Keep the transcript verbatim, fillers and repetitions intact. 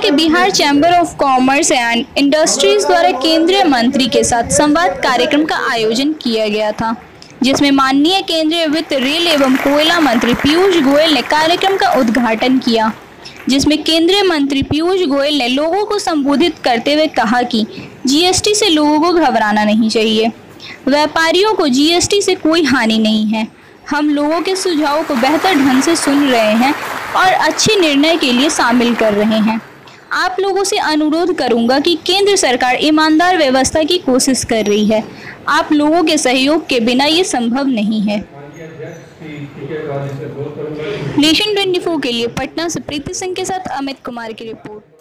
के Bihar chamber of commerce and industries द्वारा केंद्रीय मंत्री के साथ संवाद कार्यक्रम का आयोजन किया गया था, जिसमें माननीय केंद्रीय वित्त, रेल एवं कोयला मंत्री पीयूष गोयल ने कार्यक्रम का उद्घाटन किया, जिसमें केंद्रीय मंत्री पीयूष गोयल ने लोगों को संबोधित करते हुए कहा कि जीएसटी से लोगों को घबराना नहीं चाहिए। व्यापारियों को जीएसटी से कोई हानि नहीं है। हम लोगों के सुझावों को बेहतर ढंग से सुन रहे हैं और अच्छे निर्णय के लिए शामिल कर रहे हैं। आप लोगों से अनुरोध करूंगा कि केंद्र सरकार ईमानदार व्यवस्था की कोशिश कर रही है। आप लोगों के सहयोग के बिना ये संभव नहीं है। नेशन चौबीस के लिए पटना से प्रीति सिंह के साथ अमित कुमार की रिपोर्ट।